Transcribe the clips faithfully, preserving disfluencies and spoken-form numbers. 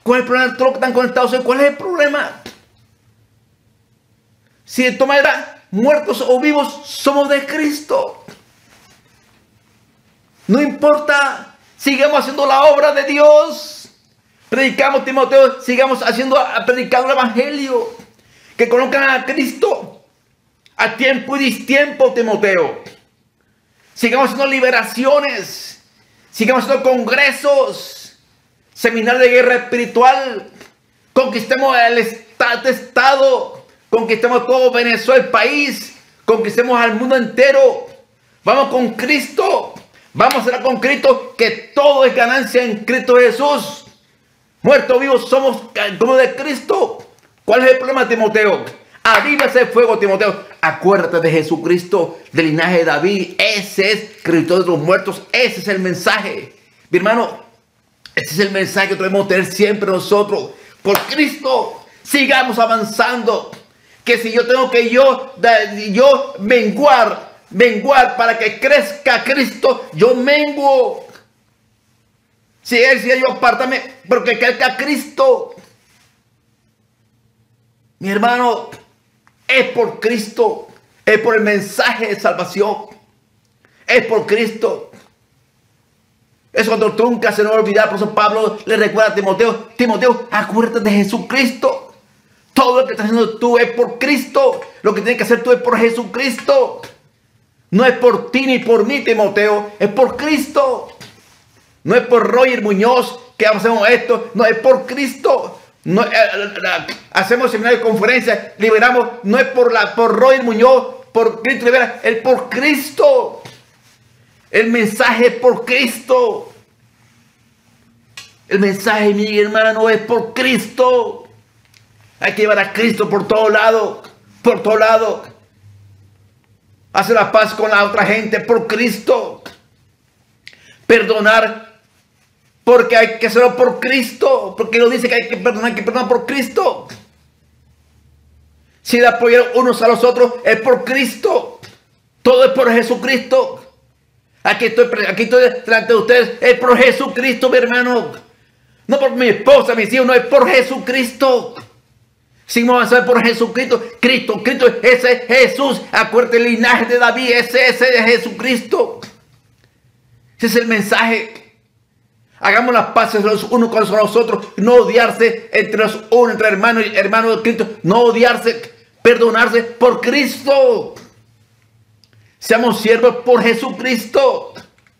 ¿Cuál es el problema de todos los que están conectados hoy? ¿Cuál es el problema? Si de todas maneras, muertos o vivos, somos de Cristo. No importa, sigamos haciendo la obra de Dios. Predicamos, Timoteo, sigamos haciendo, predicando el evangelio. Que conozcan a Cristo a tiempo y distiempo, Timoteo. Sigamos haciendo liberaciones. Sigamos haciendo congresos, seminarios de guerra espiritual. Conquistemos el estado. Conquistemos todo Venezuela, el país. Conquistemos al mundo entero. Vamos con Cristo. Vamos a ser con Cristo, que todo es ganancia en Cristo Jesús. Muertos vivos somos como de Cristo. ¿Cuál es el problema, Timoteo? Aviva ese fuego, Timoteo. Acuérdate de Jesucristo, del linaje de David. Ese es Cristo de los muertos. Ese es el mensaje. Mi hermano, ese es el mensaje que debemos tener siempre nosotros. Por Cristo, sigamos avanzando. Que si yo tengo que yo, yo menguar, menguar para que crezca Cristo, yo menguo. Si Él decía yo, apártame, porque crezca Cristo. Mi hermano, es por Cristo, es por el mensaje de salvación, es por Cristo. Eso cuando nunca se nos va a olvidar. Por eso Pablo le recuerda a Timoteo: Timoteo, acuérdate de Jesucristo. Todo lo que estás haciendo tú es por Cristo. Lo que tienes que hacer tú es por Jesucristo. No es por ti ni por mí, Timoteo, es por Cristo. No es por Roger Muñoz que hacemos esto, no, es por Cristo. No, eh, eh, hacemos seminarios de conferencias, liberamos, no es por, la, por Roger Muñoz, por Cristo libera, es por Cristo. El mensaje es por Cristo. El mensaje, mi hermano, es por Cristo. Hay que llevar a Cristo por todo lado, por todo lado. Hacer la paz con la otra gente por Cristo. Perdonar porque hay que hacerlo por Cristo. Porque lo dice que hay que perdonar, hay que perdonar por Cristo. Si de apoyar unos a los otros es por Cristo. Todo es por Jesucristo. Aquí estoy, aquí estoy delante de ustedes. Es por Jesucristo, mi hermano. No por mi esposa, mis hijos, no, es por Jesucristo. Si vamos a avanzar por Jesucristo, Cristo, Cristo, ese es Jesús. Acuérdate el linaje de David, ese, ese es Jesucristo. Ese es el mensaje. Hagamos las paces los unos con los otros. No odiarse entre los unos, entre hermanos y hermanos de Cristo. No odiarse, perdonarse por Cristo. Seamos siervos por Jesucristo.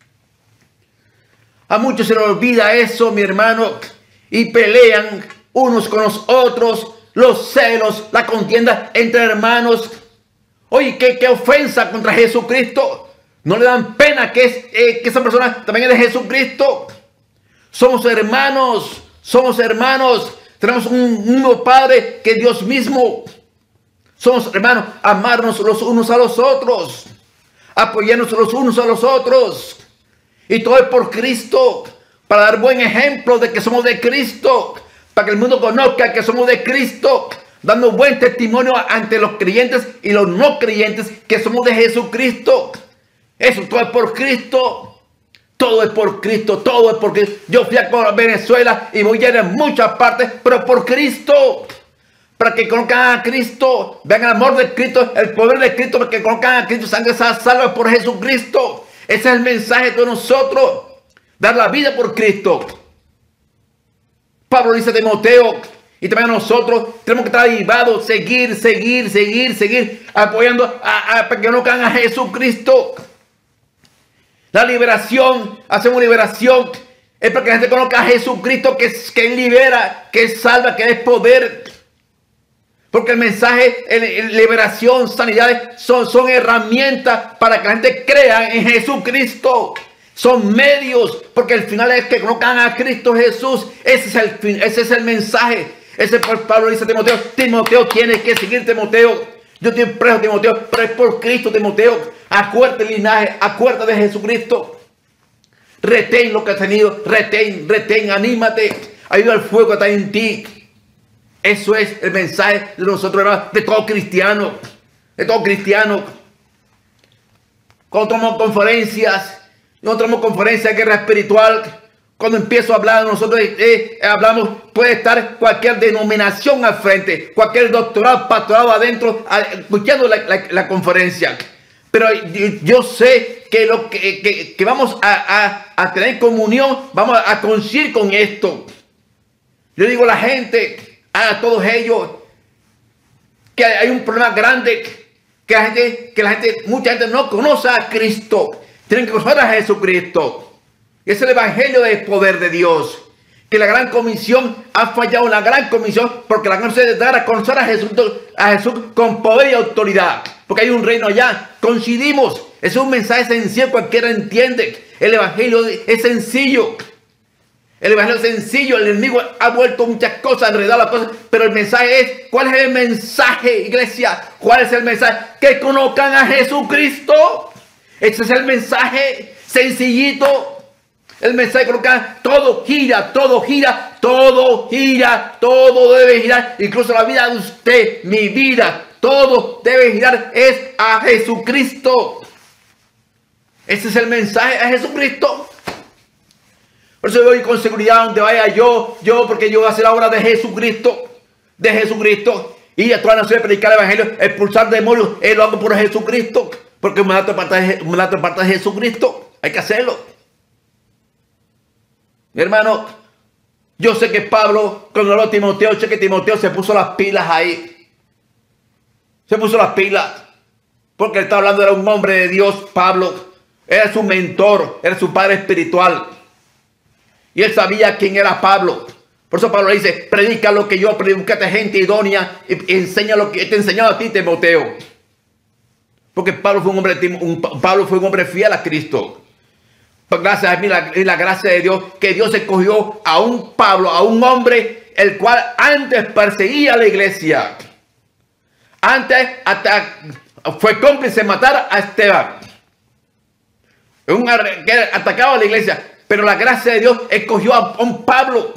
A muchos se les olvida eso, mi hermano, y pelean unos con los otros. Los celos, la contienda entre hermanos. Oye, qué, qué ofensa contra Jesucristo. No le dan pena que, es, eh, que esa persona también es de Jesucristo. Somos hermanos, somos hermanos. Tenemos un mismo Padre que Dios mismo. Somos hermanos, amarnos los unos a los otros. Apoyarnos los unos a los otros. Y todo es por Cristo. Para dar buen ejemplo de que somos de Cristo. Para que el mundo conozca que somos de Cristo. Dando buen testimonio ante los creyentes y los no creyentes que somos de Jesucristo. Eso todo es por Cristo. Todo es por Cristo. Todo es por Cristo. Yo fui a Venezuela y voy a ir en muchas partes, pero por Cristo. Para que conozcan a Cristo. Vean el amor de Cristo, el poder de Cristo. Para que conozcan a Cristo. Sangre salva por Jesucristo. Ese es el mensaje de nosotros. Dar la vida por Cristo. Pablo dice a Timoteo y también a nosotros, tenemos que estar avivados, seguir, seguir, seguir, seguir, apoyando a, a, para que no caigan a Jesucristo. La liberación, hacemos liberación, es para que la gente conozca a Jesucristo, que, que libera, que salva, que es poder. Porque el mensaje, el, el liberación, sanidades, son, son herramientas para que la gente crea en Jesucristo. Son medios, porque el final es que conozcan a Cristo Jesús. Ese es el fin, ese es el mensaje. Ese por Pablo dice a Timoteo, Timoteo tienes que seguir, Timoteo. Yo estoy preso, Timoteo, pero es por Cristo, Timoteo. Acuérdate del linaje, acuérdate de Jesucristo. Retén lo que has tenido, retén, retén, anímate. Ayuda al fuego que está en ti. Eso es el mensaje de nosotros, hermanos, de todo cristiano. De todo cristiano. Cuando tomamos conferencias, nosotros tenemos conferencia de guerra espiritual. Cuando empiezo a hablar, nosotros eh, hablamos, puede estar cualquier denominación al frente, cualquier doctorado, pastorado adentro, a, escuchando la, la, la conferencia. Pero yo, yo sé que, lo que, que, que vamos a, a, a tener comunión, vamos a, a coincidir con esto. Yo digo a la gente, a todos ellos, que hay un problema grande, que la gente, que la gente, mucha gente no conoce a Cristo. Tienen que conocer a Jesucristo. Es el evangelio del poder de Dios. Que la gran comisión ha fallado, la gran comisión, porque la gran comisión es dar a conocer a Jesús, a Jesús con poder y autoridad. Porque hay un reino allá. Coincidimos. Es un mensaje sencillo, cualquiera entiende. El evangelio es sencillo. El evangelio es sencillo. El enemigo ha vuelto muchas cosas, enredado las cosas. Pero el mensaje es, ¿cuál es el mensaje, iglesia? ¿Cuál es el mensaje? Que conozcan a Jesucristo. Ese es el mensaje sencillito. El mensaje coloca, todo gira, todo gira, todo gira, todo debe girar, incluso la vida de usted, mi vida, todo debe girar, es a Jesucristo. Ese es el mensaje, a Jesucristo. Por eso voy con seguridad donde vaya yo, yo, porque yo voy a hacer la obra de Jesucristo, de Jesucristo, y a toda la nación predicar el evangelio, expulsar demonios, él lo hago por Jesucristo, porque me da parte de Jesucristo, hay que hacerlo. Mi hermano, yo sé que Pablo, cuando habló a Timoteo, sé que Timoteo se puso las pilas ahí. Se puso las pilas. Porque él está hablando, era un hombre de Dios, Pablo. Era su mentor, era su padre espiritual. Y él sabía quién era Pablo. Por eso Pablo le dice, predica lo que yo predico, búscate gente idónea y enseña lo que te he enseñado a ti, Timoteo. Porque Pablo fue un hombre, un, Pablo fue un hombre fiel a Cristo. Gracias a mí, la, la gracia de Dios, que Dios escogió a un Pablo, a un hombre, el cual antes perseguía a la iglesia. Antes hasta fue cómplice de matar a Esteban. Un, que atacaba a la iglesia. Pero la gracia de Dios escogió a un Pablo.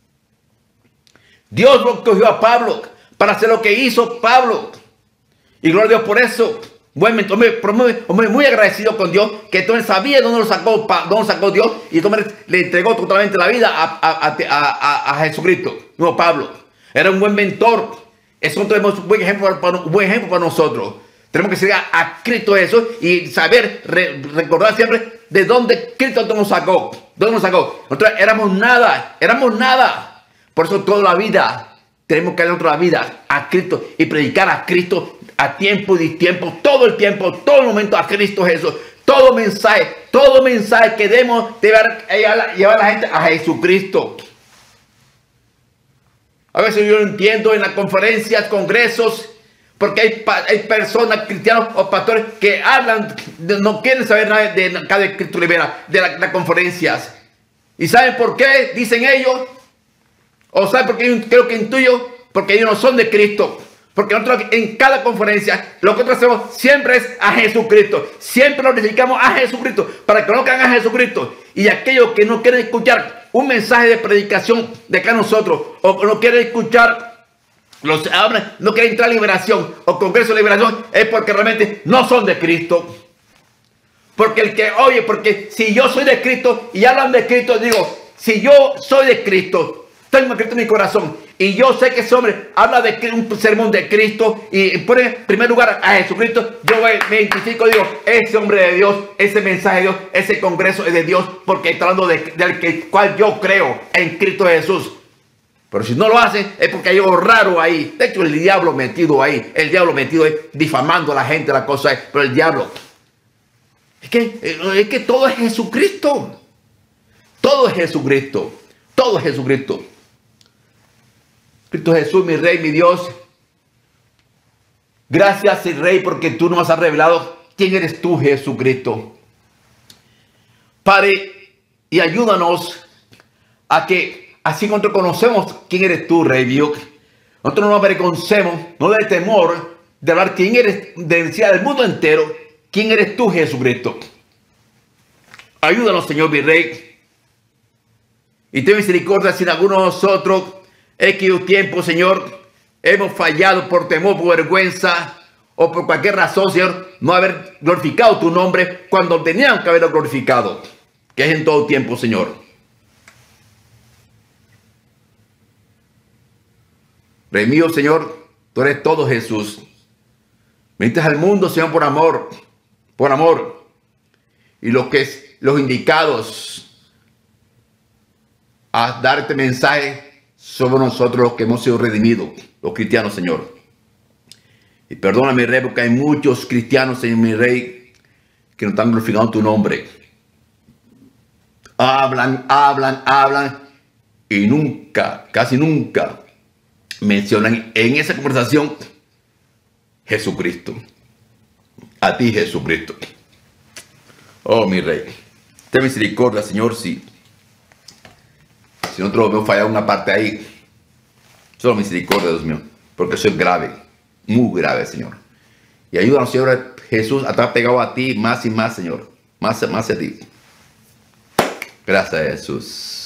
Dios lo escogió a Pablo para hacer lo que hizo Pablo. Y gloria a Dios por eso. Bueno, hombre, hombre, muy agradecido con Dios, que entonces sabía dónde lo sacó, dónde lo sacó Dios, y entonces le entregó totalmente la vida a, a, a, a, a Jesucristo. No, Pablo era un buen mentor. Eso tenemos un buen ejemplo para, un buen ejemplo para nosotros. Tenemos que seguir a, a Cristo eso y saber, re, recordar siempre de dónde Cristo nos sacó. ¿Dónde nos sacó? Nosotros éramos nada, éramos nada. Por eso toda la vida tenemos que dar toda la vida a Cristo y predicar a Cristo a tiempo y tiempo, todo el tiempo, todo el momento a Cristo Jesús. Todo mensaje, todo mensaje que demos debe llevar, llevar a la gente a Jesucristo. A veces yo no entiendo en las conferencias, congresos, porque hay, hay personas, cristianos o pastores que hablan, de, no quieren saber nada de, de cada Cristo libera, de las la conferencias. ¿Y saben por qué? Dicen ellos. ¿O saben por qué? Yo creo que intuyo, porque ellos no son de Cristo. Porque nosotros en cada conferencia lo que nosotros hacemos siempre es a Jesucristo. Siempre nos dedicamos a Jesucristo para que conozcan a Jesucristo. Y aquellos que no quieren escuchar un mensaje de predicación de acá nosotros, o no quieren escuchar, los, no quieren entrar a liberación o congreso de liberación, es porque realmente no son de Cristo. Porque el que oye, porque si yo soy de Cristo y hablan de Cristo, digo, si yo soy de Cristo, tengo a Cristo en mi corazón, y yo sé que ese hombre habla de un sermón de Cristo y pone en primer lugar a Jesucristo, yo me identifico y digo, ese hombre de Dios, ese mensaje de Dios, ese congreso es de Dios, porque está hablando de, del que, cual yo creo, en Cristo Jesús. Pero si no lo hace, es porque hay algo raro ahí. De hecho, el diablo metido ahí, el diablo metido ahí, difamando a la gente, la cosa es, pero el diablo, es que, es que todo es Jesucristo. Todo es Jesucristo. Todo es Jesucristo. Cristo Jesús, mi Rey, mi Dios. Gracias, Rey, porque tú nos has revelado quién eres tú, Jesucristo. Padre, y ayúdanos a que, así como nosotros conocemos quién eres tú, Rey Dios, nosotros no nos avergoncemos, no de temor de hablar quién eres, de decir del mundo entero, quién eres tú, Jesucristo. Ayúdanos, Señor, mi Rey. Y ten misericordia si en alguno de nosotros, X tiempo, Señor, hemos fallado por temor, por vergüenza o por cualquier razón, Señor, no haber glorificado tu nombre cuando tenían que haberlo glorificado, que es en todo tiempo, Señor. Rey mío, Señor, tú eres todo, Jesús. Viniste al mundo, Señor, por amor, por amor. Y los que es, los indicados a dar este mensaje somos nosotros los que hemos sido redimidos, los cristianos, Señor. Y perdona, mi Rey, porque hay muchos cristianos, Señor, mi Rey, que no están glorificando tu nombre. Hablan, hablan, hablan y nunca, casi nunca mencionan en esa conversación Jesucristo. A ti, Jesucristo. Oh, mi Rey, ten misericordia, Señor, si, si nosotros hemos fallado una parte ahí. Solo misericordia, Dios mío, porque eso es grave, muy grave, Señor. Y ayúdanos, Señor Jesús, a estar pegado a ti más y más, Señor. Más, más a ti. Gracias, Jesús.